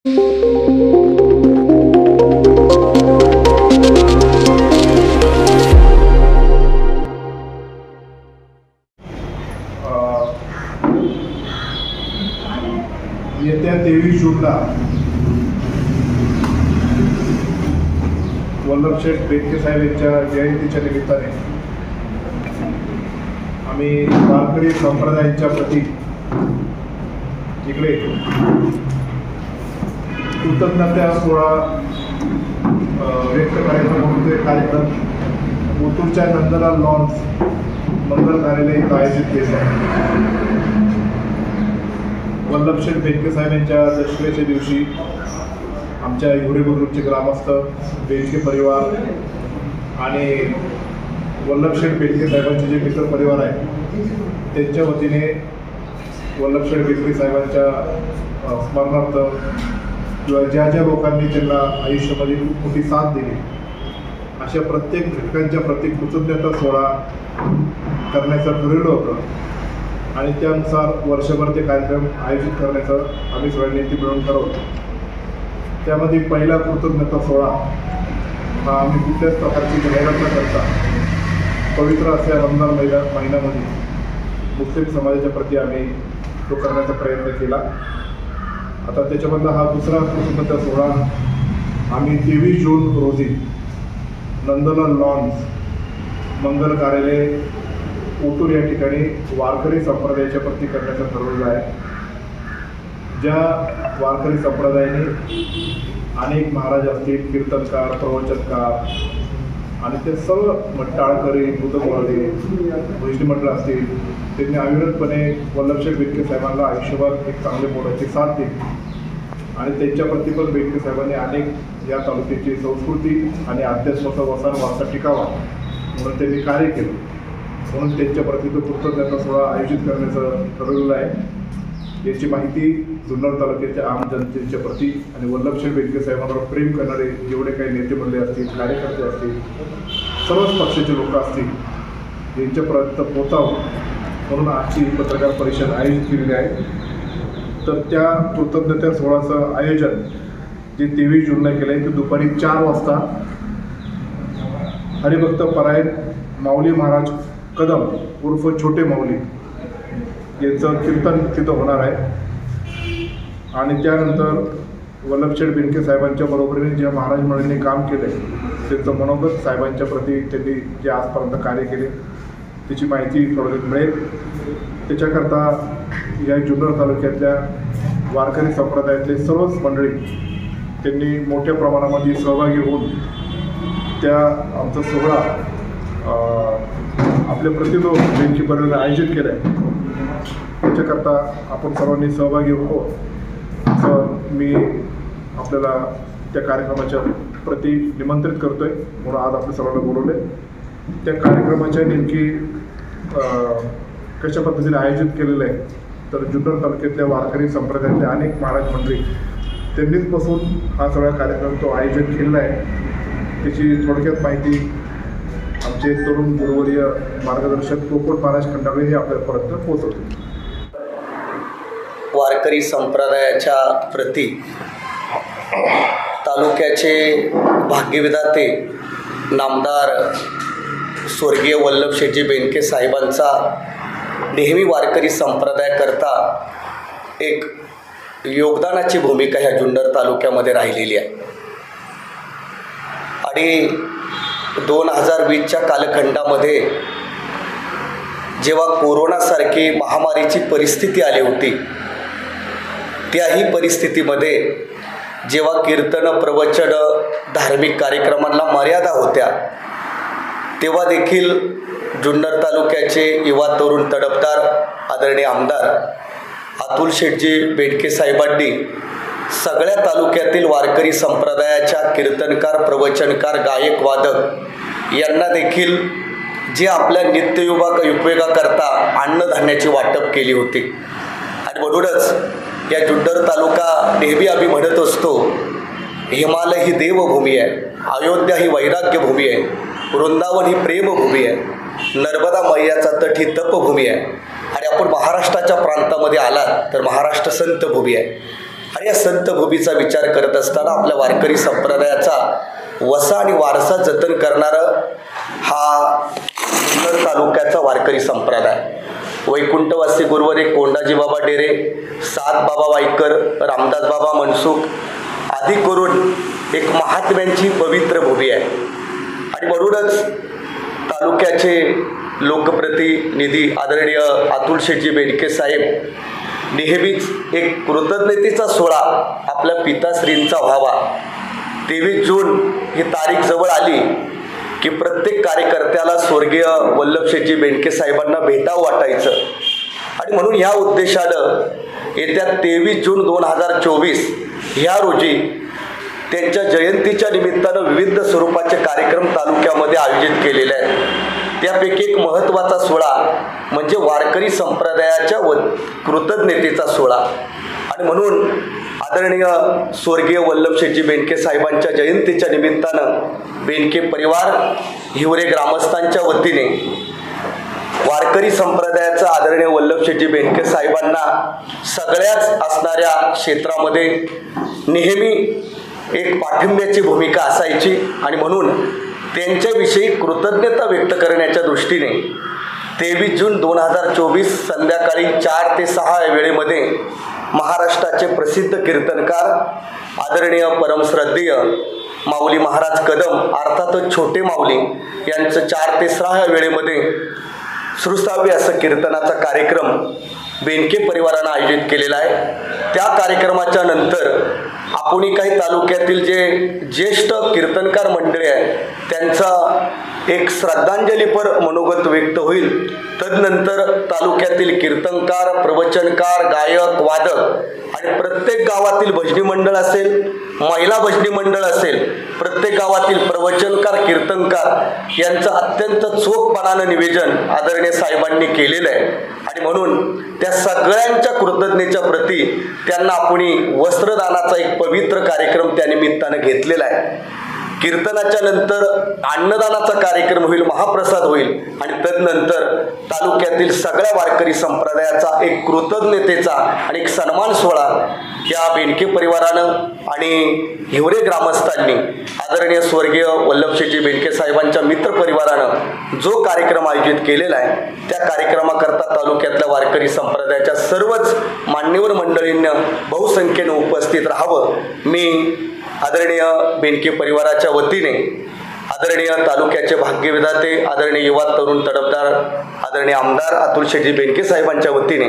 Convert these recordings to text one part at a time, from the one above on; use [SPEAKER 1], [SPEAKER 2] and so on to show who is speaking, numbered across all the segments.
[SPEAKER 1] येत्या 23 जूनला वल्लभशेठ बेनके साहेब यांच्या जयंतीच्या निमित्ताने आम्ही वारकरी संप्रदायांच्या प्रती इकडे कृतज्ञता सोहळा व्यक्त करायचा म्हणून ते कार्यक्रम ओतूरच्या नंदलाल लॉन्स मंगल कार्यालय इथं आयोजित केले आहे। वल्लभशेठ बेनके साहेब यांच्या दशमीच्या दिवशी आमच्या हिवरे बुद्रुकचे ग्रामस्थ, बेनके परिवार आणि वल्लभशेठ बेनके साहेबांचे जे मित्र परिवार आहे त्यांच्या वतीने वल्लभशेठ बेनके साहेबांच्या स्मरणार्थ किंवा ज्या ज्या लोकांनी त्यांना आयुष्यामध्ये खूप मोठी साथ दिली अशा प्रत्येक घटकांच्या प्रति कृतज्ञता सोहळा करण्याचं ठरवलं होतं आणि त्यानुसार वर्षभर ते कार्यक्रम आयोजित करण्याचं आम्ही सगळ्यांनी ती मिळून ठरवलं। त्यामध्ये पहिला कृतज्ञता सोहळा हा आम्ही कुठल्याच प्रकारची जाहिरात न करता पवित्र अशा रमजान महिन्यामध्ये मुस्लिम समाजाच्या प्रती आम्ही तो करण्याचा प्रयत्न केला। आता त्याच्यामधला हा दुसरा कृतज्ञता सोहळा आम्ही 23 जून रोजी नंदलाल लॉन्स मंगल कार्यालय ओतूर या ठिकाणी वारकरी संप्रदायाच्या प्रती करण्याचं ठरवलं आहे। ज्या वारकरी संप्रदायाने अनेक महाराज असतील, कीर्तनकार, प्रवचनकार आणि ते सर्व टाळकरी, बुधमोळी, भजनी मंडळ असतील, त्यांनी अविरतपणे वल्लभशेठ बेनके साहेबांना आयुष्यभर एक चांगले मोलाची साथ दिली आणि त्यांच्या प्रती पण बेनके साहेबांनी अनेक या तालुक्याची संस्कृती आणि अध्यात्माचा वसन वारसा टिकावा म्हणून त्यांनी कार्य केलं। म्हणून त्यांच्या प्रती तो कृतज्ञता सोहळा आयोजित करण्याचं ठरवलेलं आहे। याची माहिती जुन्नर तालुक्याच्या आम जनतेच्या प्रती आणि वल्लभशेठ बेनके साहेबांवर प्रेम करणारे जेवढे काही नेते मंडळी असतील, कार्यकर्ते असतील, सर्वच पक्षाचे लोक असतील यांच्यापर्यंत पोचावं म्हणून आजची पत्रकार परिषद आयोजित केलेली आहे। तर त्या कृतज्ञता सोहळ्याचं आयोजन जे 23 जूनला केलं आहे ते दुपारी 4 वाजता हरिभक्त परायण माऊली महाराज कदम उर्फ छोटे माऊली यांचं कीर्तन तिथं होणार आहे आणि त्यानंतर वल्लभशेठ बेनके साहेबांच्या बरोबरीने ज्या महाराज मंडळींनी काम केलं आहे त्यांचं मनोगत साहेबांच्या प्रती त्यांनी जे आजपर्यंत कार्य केले त्याची माहिती थोडक्यात मिळेल। त्याच्याकरता या जुन्नर तालुक्यातल्या वारकरी संप्रदायातले सर्वच मंडळी त्यांनी मोठ्या प्रमाणामध्ये सहभागी होऊन त्या आमचा सोहळा आपल्या प्रतिलो बेनके परिवाराने आयोजित केलं आहे। त्याच्याकरता आपण सर्वांनी सहभागी हो असं मी आपल्याला त्या कार्यक्रमाच्या प्रती निमंत्रित करतो आहे म्हणून आज आपल्या सर्वांना बोलवले। त्या कार्यक्रमाच्या नेमकी कशा पद्धतीने आयोजित केलेलं आहे तर जुन्नर तालुक्यातल्या वारकरी संप्रदायातले अनेक महाराज मंडळी त्यांनीच बसून हा सगळा कार्यक्रम तो आयोजित केलेला आहे। त्याची थोडक्यात माहिती आमचे तरुण गुरुवर्य मार्गदर्शक पोपट महाराज खंडागळे हे आपल्यापर्यंत पोहोचवतील।
[SPEAKER 2] वारकरी संप्रदायाच्या प्रती तालुक्याचे भाग्यविधाते नामदार स्वर्गीय वल्लभशेठजी बेनके साहेबांचा नेहमी वारकरी संप्रदायाकरता एक योगदानाची भूमिका ह्या जुन्नर तालुक्यामध्ये राहिलेली आहे आणि 2020च्या कालखंडामध्ये जेव्हा कोरोनासारखी महामारीची परिस्थिती आली होती त्याही परिस्थितीमध्ये जेव्हा कीर्तन, प्रवचन, धार्मिक कार्यक्रमांना मर्यादा होत्या तेव्हा देखील जुन्नर तालुक्याचे युवा तरुण तडफदार आदरणीय आमदार अतुल शेठजी बेनके साहेबांनी सगळ्या तालुक्यातील वारकरी संप्रदायाच्या कीर्तनकार, प्रवचनकार, गायक, वादक यांना देखील जे आपल्या उपयोगाकरता अन्नधान्याची वाटप केली होती आणि म्हणूनच या जुन्नर तालुका नेहमी आम्ही म्हणत असतो हिमालय ही देवभूमी आहे, अयोध्या ही वैराग्यभूमी आहे, वृंदावन ही प्रेमभूमी आहे, नर्मदा मैयाचा तट ही तपभूमी आहे आणि आपण महाराष्ट्राच्या प्रांतामध्ये आलात तर महाराष्ट्र संतभूमी आहे। आणि आणि या संतभूमीचा विचार करत असताना आपल्या वारकरी संप्रदायाचा वसा आणि वारसा जतन करणारं हा जुन्नर तालुक्याचा वारकरी संप्रदाय. वैकुंठवासी गुरुवर एक कोंडाजी बाबा डेरे, सात बाबा वाईकर, रामदास बाबा मनसुख आदी करून एक महात्म्यांची पवित्र भूमी आहे. आणि म्हणूनच तालुक्याचे लोकप्रतिनिधी आदरणीय अतुल शेठजी बेडके साहेब नेहमीच एक कृतज्ञतेचा सोहळा आपल्या पिताश्रींचा व्हावा. 23 जून ही तारीख जवळ आली की प्रत्येक कार्यकर्त्याला स्वर्गीय वल्लभशेठजी बेंडके साहेबांना भेटावं वाटायचं. आणि म्हणून ह्या उद्देशानं येत्या 23 जून 2024 ह्या रोजी त्यांच्या जयंतीच्या निमित्तानं विविध स्वरूपाचे कार्यक्रम तालुक्यामध्ये आयोजित केलेले आहेत. त्यापैकी एक महत्त्वाचा सोहळा म्हणजे वारकरी संप्रदायाच्या कृतज्ञतेचा सोहळा. आणि म्हणून आदरणीय स्वर्गीय वल्लभशेठजी बेंडके साहेबांच्या जयंतीच्या निमित्तानं बेंडके परिवार हिवरे ग्रामस्थांच्या वतीने वारकरी संप्रदायाचा आदरणीय वल्लभशेठजी बेंडके साहेबांना सगळ्याच असणाऱ्या क्षेत्रामध्ये नेहमी एक पाठिंब्याची भूमिका असायची. आणि म्हणून त्यांच्याविषयी कृतज्ञता व्यक्त करण्याच्या दृष्टीने 23 जून 2024 संध्याकाळी 4 ते 6 या वेळेमध्ये महाराष्ट्राचे प्रसिद्ध कीर्तनकार आदरणीय परमश्रद्धेय माऊली महाराज कदम अर्थातच छोटे माऊली यांचं 4 ते 6 या वेळेमध्ये श्रुसाव्य असं कीर्तनाचा कार्यक्रम बेंडके परिवारानं आयोजित केलेला आहे. त्या कार्यक्रमाच्या नंतर आपण काही तालुक्यातील जे ज्येष्ठ कीर्तनकार मंडळी आहे त्यांचा एक श्रद्धांजलीपर मनोगत व्यक्त होईल. तदनंतर तालुक्यातील कीर्तनकार, प्रवचनकार, गायक, वादक आणि प्रत्येक गावातील भजनी मंडळ असेल, महिला भजनी मंडळ असेल, प्रत्येक गावातील प्रवचनकार, कीर्तनकार यांचं अत्यंत चोखपणानं निवेदन आदरणीय साहेबांनी केलेलं आहे. आणि म्हणून त्या सगळ्यांच्या कृतज्ञतेच्या प्रती त्यांना आपण वस्त्रदानाचा एक पवित्र कार्यक्रम त्या निमित्तानं घेतलेला आहे. कीर्तनाच्या नंतर अन्नदानाचा कार्यक्रम होईल, महाप्रसाद होईल आणि तदनंतर तालुक्यातील सगळ्या वारकरी संप्रदायाचा एक कृतज्ञतेचा आणि एक सन्मान सोहळा या बेंडके परिवारानं आणि हिवरे ग्रामस्थांनी आदरणीय स्वर्गीय वल्लभशेठजी बेंडके साहेबांच्या मित्र परिवारानं जो कार्यक्रम आयोजित केलेला आहे त्या कार्यक्रमाकरता तालुक्यातल्या वारकरी संप्रदायाच्या सर्वच मान्यवर मंडळींना बहुसंख्येनं उपस्थित राहावं मी आदरणीय बेंडके परिवाराच्या वतीने आदरणीय तालुक्याचे भाग्यविधाते आदरणीय युवा तरुण तडफदार आदरणीय आमदार अतुल शेठजी बेंडके साहेबांच्या वतीने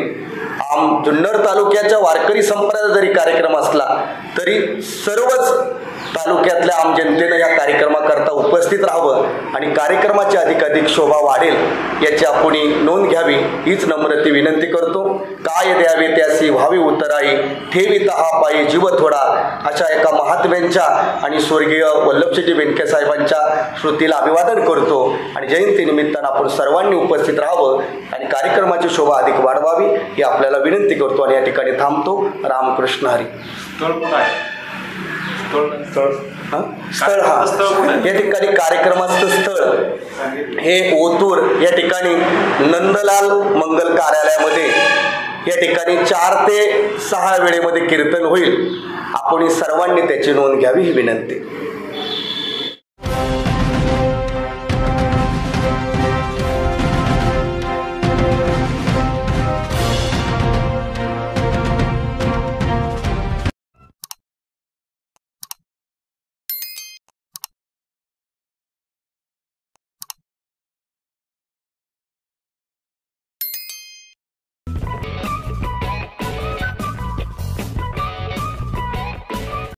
[SPEAKER 2] जुन्नर तालुक्याच्या वारकरी संप्रदाय जरी कार्यक्रम असला तरी सर्वच तालुक्यातल्या आम जनतेनं या कार्यक्रमाकरता उपस्थित राहावं आणि कार्यक्रमाची अधिकाधिक शोभा वाढेल याची आपण नोंद घ्यावी हीच नम्रते विनंती करतो. काय द्यावे त्यासी व्हावी उतराई, ठेवी तहा पायी जीव थोडा अशा एका महात्म्यांच्या आणि स्वर्गीय वल्लभशेठजी बेंडके साहेबांच्या स्मृतीला अभिवादन करतो. आणि जयंतीनिमित्तानं आपण सर्वांनी उपस्थित राहावं आणि कार्यक्रमाची शोभा अधिक वाढवावी ही आपल्याला विनंती करतो आणि या ठिकाणी थांबतो. रामकृष्ण हरी. स्थळ या ठिकाणी कार्यक्रमाचं स्थळ हे ओतूर या ठिकाणी नंदलाल मंगल कार्यालयामध्ये या ठिकाणी 4 ते 6 वेळेमध्ये कीर्तन होईल. आपण सर्वांनी त्याची नोंद घ्यावी ही विनंती.